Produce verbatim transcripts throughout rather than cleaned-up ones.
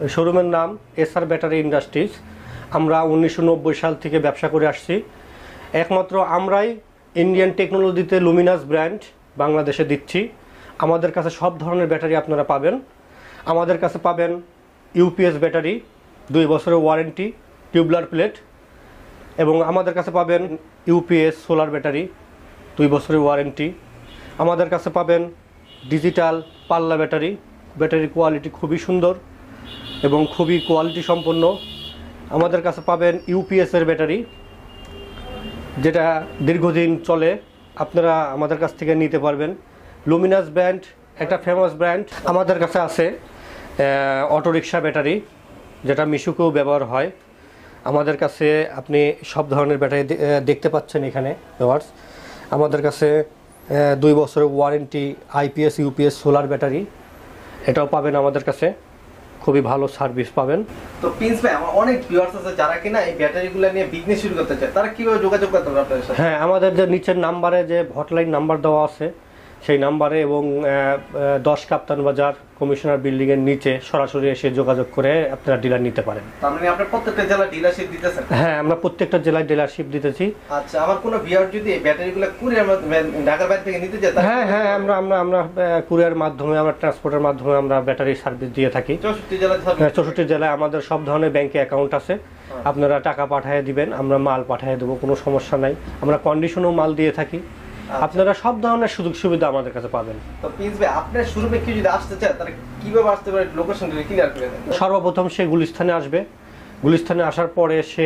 শোরুমের নাম S.R. battery industries. আমরা উনিশশো নব্বই সাল থেকে ব্যবসা করে আসছি। একমাত্র আমরাই ইন্ডিয়ান টেকনোলজিতে লুমিনাস ব্র্যান্ড বাংলাদেশে দিচ্ছি। আমাদের কাছে সব ধরনের ব্যাটারি আপনারা পাবেন। আমাদের কাছে পাবেন ইউপিএস ব্যাটারি, দুই বছরের ওয়ারেন্টি, টিউবলার প্লেট, এবং আমাদের কাছে পাবেন ইউপিএস সোলার ব্যাটারি, দুই বছরের ওয়ারেন্টি। আমাদের কাছে পাবেন ডিজিটাল পাল্লা ব্যাটারি। ব্যাটারির কোয়ালিটি খুবই সুন্দর এবং খুবই কোয়ালিটি সম্পন্ন। আমাদের কাছে পাবেন ইউপিএসের ব্যাটারি, যেটা দীর্ঘদিন চলে, আপনারা আমাদের কাছ থেকে নিতে পারবেন। লুমিনাস ব্র্যান্ড একটা ফেমাস ব্র্যান্ড। আমাদের কাছে আছে অটোরিকশা ব্যাটারি, যেটা মিশুকেও ব্যবহার হয়। আমাদের কাছে আপনি সব ধরনের ব্যাটারি দেখতে পাচ্ছেন এখানে ভিউয়ার্স। আমাদের কাছে দুই বছরের warranty IPS UPS solar battery, এটাও পাবেন আমাদের কাছে। খুবই ভালো সার্ভিস পাবেন। তো প্রিন্স ভাই, আমার অনেক ভিউয়ার্স আছে যারা কিনা এই ব্যাটারিগুলো নিয়ে বিজনেস শুরু করতে চায়, তারা কিভাবে যোগাযোগ করতে পারবে আপনাদের সাথে? হ্যাঁ, আমাদের যে নিচের নাম্বারে যে হটলাইন নাম্বার দেওয়া আছে সেই নাম্বারে, এবং দশ কাপ্তান বাজার কমিশনার বিল্ডিং এর নিচে সরাসরি এসে যোগাযোগ করে আপনারা ডিলার নিতে পারেন। তার মানে আপনারা প্রত্যেকটা জেলায় ডিলারশিপ দিতেছেন? হ্যাঁ, আমরা প্রত্যেকটা জেলায় ডিলারশিপ দিতেছি। আচ্ছা, আমার কোনো ভিউয়ার যদি এই ব্যাটারিগুলো কুরিয়ার ঢাকার বাইরে থেকে নিতে চায়? হ্যাঁ হ্যাঁ, আমরা আমরা আমরা কুরিয়ার মাধ্যমে, আমরা ট্রান্সপোর্টের মাধ্যমে আমরা ব্যাটারি সার্ভিস দিয়ে থাকি। চৌষট্টি জেলায়? চৌষট্টি জেলায় আমাদের সব ধরনের ব্যাংকে অ্যাকাউন্ট আছে। আপনারা টাকা পাঠিয়ে দিবেন, আমরা মাল পাঠিয়ে দেবো, কোনো সমস্যা নাই। আমরা কন্ডিশনও মাল দিয়ে থাকি। আপনারা সব ধরনের সুযোগ সুবিধা আমাদের কাছে পাবেন। তো প্রিন্স ভাই, আপনার শোরুমে কেউ যদি আসতে চায় তাহলে কিভাবে আসতে পারে? লোকেশনটা ক্লিয়ার করে দেন। সর্বপ্রথম সে গুলিস্তানে আসবে। গুলিস্তানে আসার পরে সে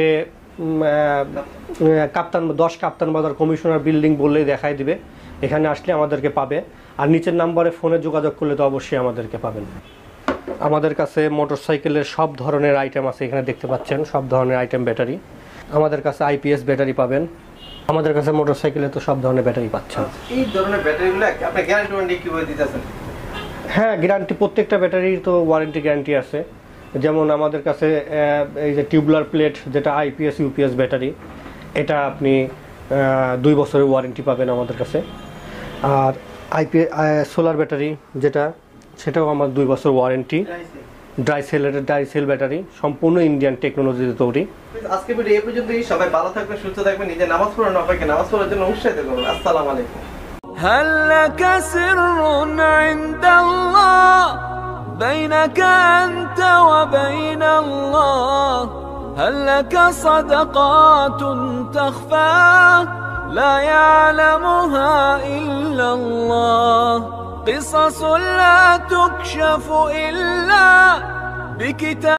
কাপ্তান দশ কাপ্তান বাজার কমিশনার বিল্ডিং বললেই দেখাই দিবে। এখানে আসলে আমাদেরকে পাবে। আর নিচের নাম্বারে ফোনে যোগাযোগ করলে তো অবশ্যই আমাদেরকে পাবেন। আমাদের কাছে মোটরসাইকেলের সব ধরনের আইটেম আছে, এখানে দেখতে পাচ্ছেন সব ধরনের আইটেম ব্যাটারি। আমাদের কাছে আইপিএস ব্যাটারি পাবেন। আমাদের কাছে মোটরসাইকেলে তো সব ধরনের ব্যাটারি পাচ্ছেন। এই ধরনের ব্যাটারিগুলো আপনি গ্যারান্টি ওয়ারেন্টি কিভাবে দিতেছেন? হ্যাঁ, গ্যারান্টি, প্রত্যেকটা ব্যাটারির তো ওয়ারেন্টি গ্যারান্টি আছে। যেমন আমাদের কাছে এই যে টিউবলার প্লেট, যেটা আইপিএস ইউপিএস ব্যাটারি, এটা আপনি দুই বছরের ওয়ারেন্টি পাবেন আমাদের কাছে। আর আইপি সোলার ব্যাটারি যেটা, সেটাও আমার দুই বছর ওয়ারেন্টি। ড্রাই সেলের ড্রাই সেল ব্যাটারি, সম্পূর্ণ ইন্ডিয়ান টেকনোলজিতে তৈরি। আজকে ভিডিও এই পর্যন্তই। সবাই ভালো থাকবেন, সুস্থ থাকবেন, নিজে নামাজ পড়ুন, অপরকে নামাজ পড়ার জন্য উৎসাহিত করুন। আসসালামু আলাইকুম। هل لك سر عند الله بينك أنت وبين الله؟ هل لك صدقات تخفى لا يعلمها إلا الله؟ قصص لا تكشف إلا بكتاب